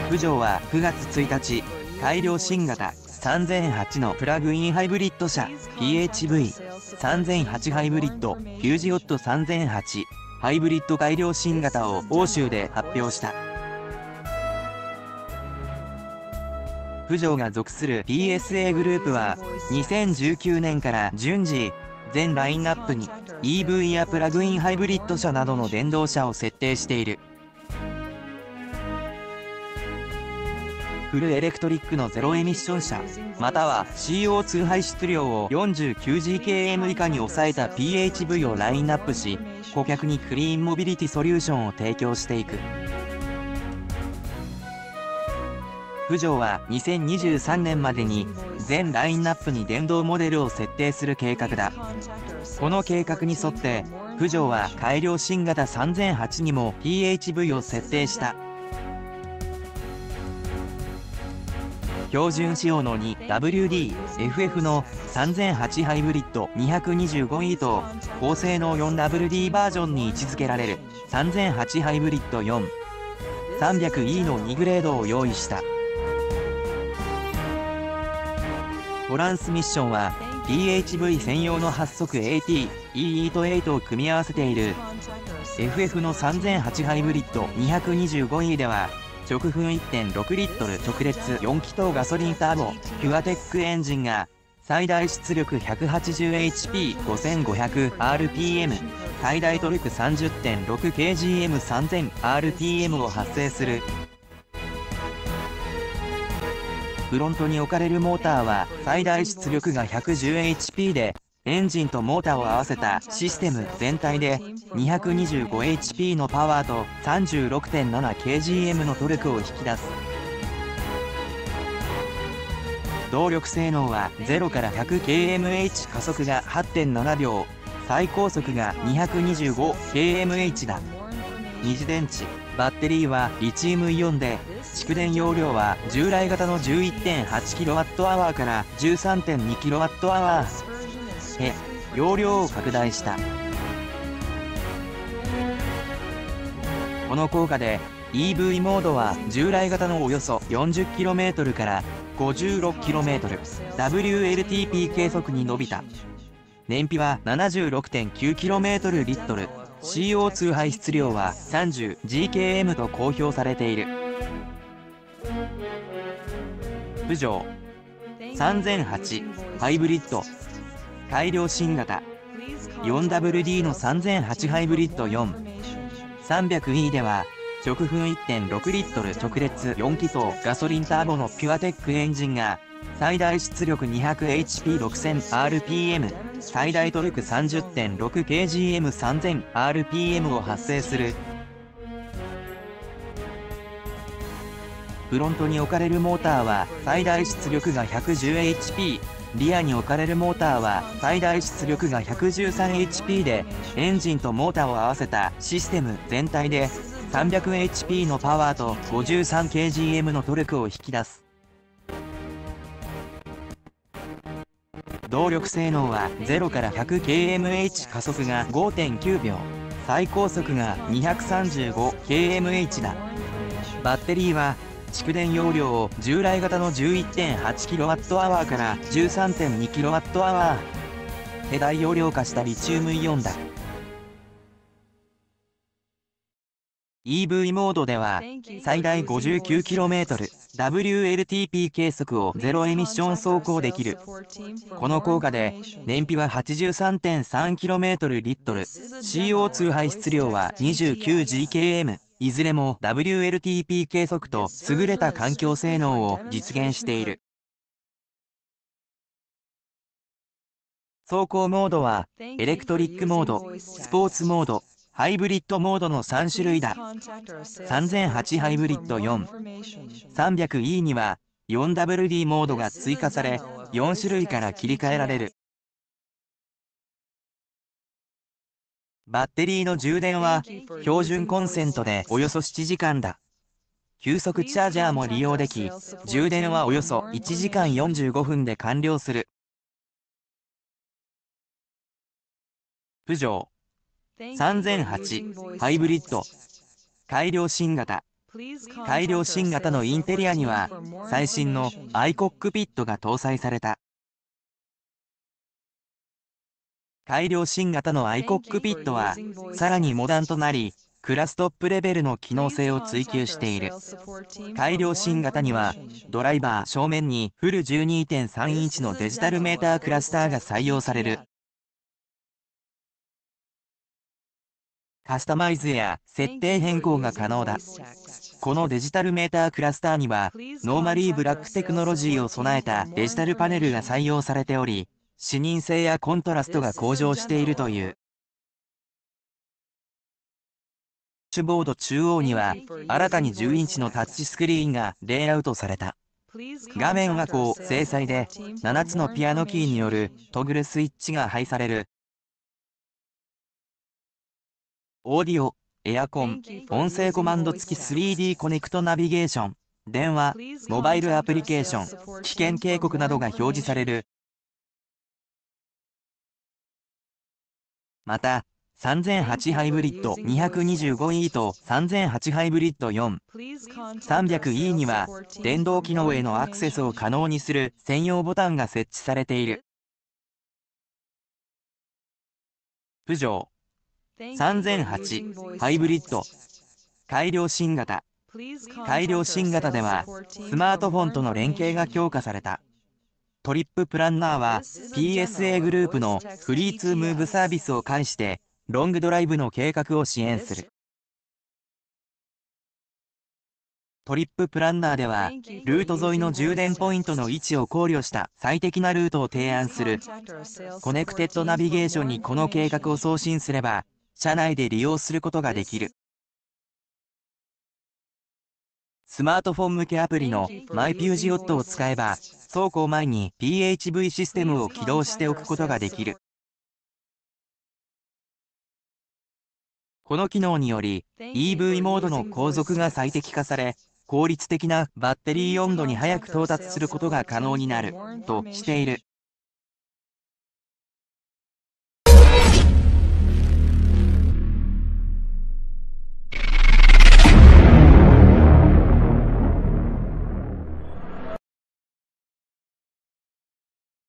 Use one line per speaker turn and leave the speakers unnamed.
プジョーは9月1日、改良新型3008のプラグインハイブリッド車 PHV3008 ハイブリッドフュージオット3008ハイブリッド改良新型を欧州で発表した。プジョーが属する PSA グループは2019年から順次全ラインナップに EV やプラグインハイブリッド車などの電動車を設定している。フルエレクトリックのゼロエミッション車、または CO2 排出量を 49Gkm 以下に抑えた PHV をラインナップし、顧客にクリーンモビリティソリューションを提供していく。プジョーは2023年までに全ラインナップに電動モデルを設定する計画だ。この計画に沿って、プジョーは改良新型3008にも PHV を設定した。標準仕様の 2WD-FF の3008ハイブリッド 225E と高性能 4WD バージョンに位置づけられる3008ハイブリッド 4300E の2グレードを用意した。トランスミッションは PHV 専用の8速 AT、EE8 を組み合わせている。FF の3008ハイブリッド 225E では直分 1.6 リットル直列4気筒ガソリンターボピュアテックエンジンが最大出力 180HP5500rpm 最大トルク 30.6kgm3000rpm を発生する。フロントに置かれるモーターは最大出力が 110HP でエンジンとモーターを合わせたシステム全体で 225HP のパワーと 36.7kgm のトルクを引き出す。動力性能は0から 100kmh 加速が 8.7 秒最高速が 225kmh だ。二次電池バッテリーはリチウムイオンで蓄電容量は従来型の 11.8kWh から 13.2kWhへ容量を拡大した。この効果で EV モードは従来型のおよそ 40km から 56km WLTP 計測に伸びた。燃費は 76.9km リットル CO2 排出量は 30Gkm と公表されている。プジョー3008ハイブリッド改良新型 4WD の3008ハイブリッド 4300E では直分 1.6 リットル直列4気筒ガソリンターボのピュアテックエンジンが最大出力 200HP6000rpm 最大トルク 30.6kgm3000rpm を発生する。フロントに置かれるモーターは最大出力が 110HP、リアに置かれるモーターは最大出力が 113HP で、エンジンとモーターを合わせたシステム全体で 300HP のパワーと 53kgm のトルクを引き出す。動力性能は0から 100kmh 加速が 5.9 秒、最高速が 235kmh だ。バッテリーは蓄電容量を従来型の 11.8kWh から 13.2kWh へ大容量化したリチウムイオンだ。EV モードでは最大 59km WLTP 計測をゼロエミッション走行できる。この効果で燃費は 83.3km リットル CO2 排出量は 29Gkmいずれも WLTP 計測と優れた環境性能を実現している。走行モードはエレクトリックモード、スポーツモード、ハイブリッドモードの3種類だ。3008ハイブリッド 4300E には 4WD モードが追加され4種類から切り替えられる。バッテリーの充電は標準コンセントでおよそ7時間だ。急速チャージャーも利用でき、充電はおよそ1時間45分で完了する。プジョー3008ハイブリッド改良新型改良新型のインテリアには、最新のアイコックピットが搭載された。改良新型のアイコックピットは、さらにモダンとなり、クラストップレベルの機能性を追求している。改良新型には、ドライバー正面にフル 12.3 インチのデジタルメータークラスターが採用される。カスタマイズや設定変更が可能だ。このデジタルメータークラスターには、ノーマリーブラックテクノロジーを備えたデジタルパネルが採用されており、視認性やコントラストが向上しているという。ダッシュボード中央には、新たに10インチのタッチスクリーンがレイアウトされた。画面は高精細で、7つのピアノキーによるトグルスイッチが配される。オーディオ、エアコン、音声コマンド付き 3D コネクトナビゲーション、電話、モバイルアプリケーション、危険警告などが表示される。また、3008ハイブリッド 225E と3008ハイブリッド 4、300E には、電動機能へのアクセスを可能にする専用ボタンが設置されている。プジョー3008ハイブリッド改良新型。改良新型では、スマートフォンとの連携が強化された。トリッププランナーは PSA グループのフリーツームーブサービスを介して、ロングドライブの計画を支援する。トリッププランナーでは、ルート沿いの充電ポイントの位置を考慮した最適なルートを提案する。コネクテッドナビゲーションにこの計画を送信すれば、車内で利用することができる。スマートフォン向けアプリのマイピュージオットを使えば、走行前に PHV システムを起動しておくことができる。この機能により、EV モードの航続が最適化され、効率的なバッテリー温度に早く到達することが可能になる、としている。